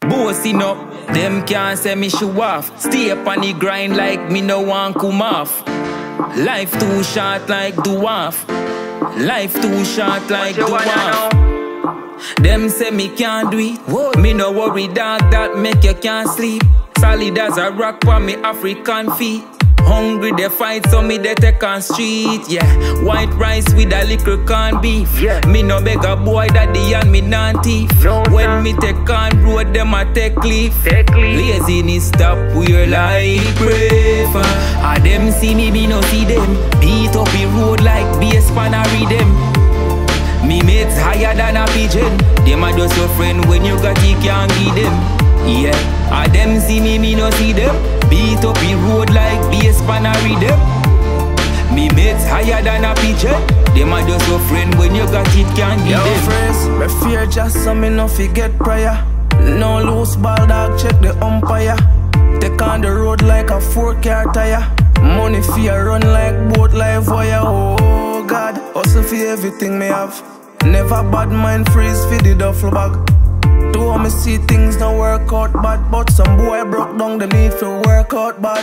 Boasting up, them can't say me show off. Stay up on the grind like me no want come off. Life too short like dwarf. Life too short like dwarf. Them say me can't do it. Whoa. Me no worry dog that make you can't sleep. Solid as a rock on me African feet. Hungry they fight so me they take on street. Yeah, white rice with a little corn beef. Yeah. Me no beg a boy daddy and me non thief. No, when me take on road them a take leaf. Laziness stop we're like brave. Them see me no see them. Beat up the road like bass pan a rhythm. Me mates higher than a pigeon. Them a just your friend when you got it can't give them. Yeah, them see me no see them. Beat up the road like bass pan a rhythm. Me mates higher than a pigeon. Them a just your friend when you got it can't give them. Yo friends, me fear just so me no forget prayer. No loose ball dog, check the umpire. Take on the road like a 4-car tire. Money fear run like boat live wire. Oh God, hustle for everything me have. Never bad mind freeze for the duffel bag. Do me see things don't work out bad, but some boy broke down the need to work out bad.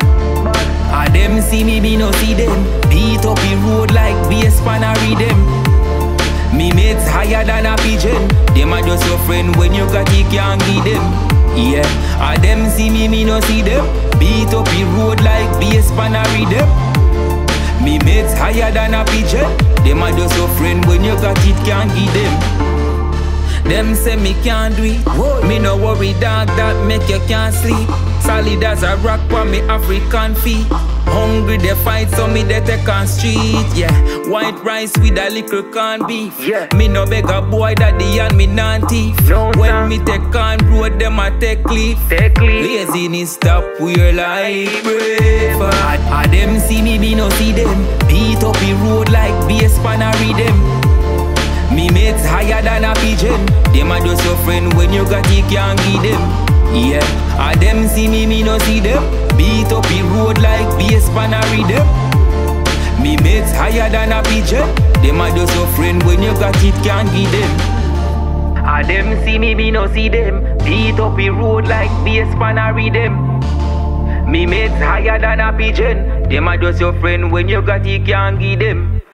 Them see me no see them. Beat up the road like bass pan a rhythm. Me mates higher than a pigeon. Them a just your friend when you got it can't give them. Yeah, them see me no see them. Beat up the road like bass pan a rhythm. Me mates higher than a pigeon. Them a just your friend when you got it can't give them. Them say me can't do it. Whoa. Me no worry dog that make you can't sleep. Solid as a rock on me African feet. Hungry they fight so me they take on street. Yeah, white rice with a little corn beef. Yeah. Me no beg a boy daddy and me non thief. No, when me take on road them a take leaf. Laziness stop we're like brave. Them see me no see them. Beat up the road like bass pan a rhythm. Me mates higher than a pigeon. Them a just your friend when you got it can't give them. Yeah, them see me no see them. Beat up the road like bass pan a rhythm. Me mates higher than a pigeon. Them a just your friend when you got it can't give them. Them see me no see them. Beat up the road like bass pan a rhythm. Me mates higher than a pigeon. Them a just your friend when you got it can't give them.